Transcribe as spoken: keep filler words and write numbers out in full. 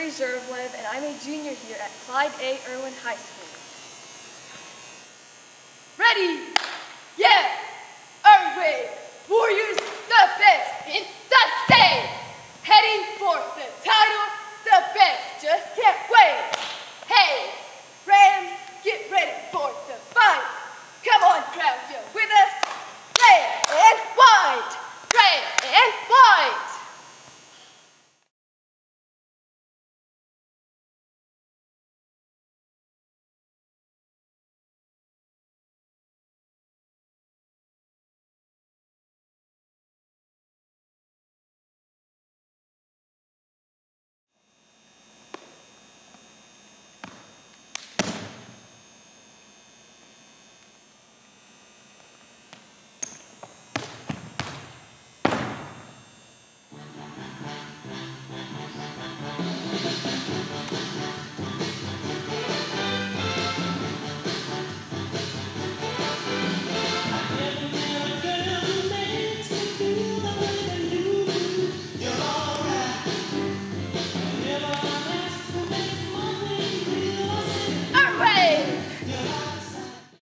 Tori Zhuravlev, and I'm a junior here at Clyde A. Erwin High School. Ready? Yeah! Erwin! Warriors, the best in the state! Heading for the title, the best just can't wait! Hey, Rams, get ready for the fight! Come on, crowd, you with us? Red and white! Red and white!